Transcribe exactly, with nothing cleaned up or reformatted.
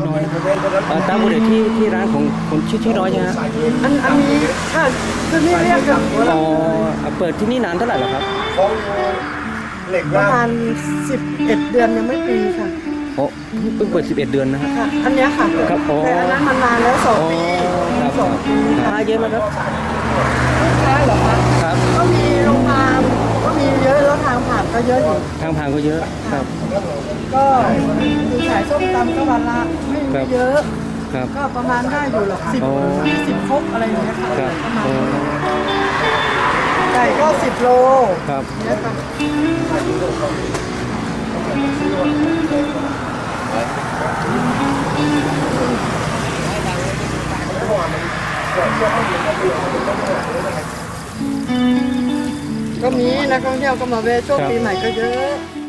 น้อยตามโมเดลที่ที่ร้านของคนชื่อชื่อน้อยใช่ไหมอันอันนี้ค่ะคือนี่เรียกกันอ๋อเปิดที่นี่นานเท่าไหร่แล้วครับประมาณสิบเอ็ดเดือนยังไม่ปีค่ะโอ้เพิ่งเปิดสิบเอ็ดเดือนนะฮะค่ะอันนี้ค่ะครับโอ้แต่อันนั้นมันนานแล้วสองปีครับสองปีค้าเยอะไหมครับลูกค้าเหรอคะครับก็มีโรงงานก็มีเยอะแล้วทางผ่านก็เยอะอยู่ทางผ่านก็เยอะครับก็คือขายส้มตำก็วันละไม่เยอะครับก็ประมาณได้อยู่หรอกสิบสิบครกอะไรอย่างเงี้ยค่ะประมาณไก่ก็สิบโลครับเนี่ยค่ะก็มีนักท่องเที่ยวก็มาแวะช่วงปีใหม่ก็เยอะ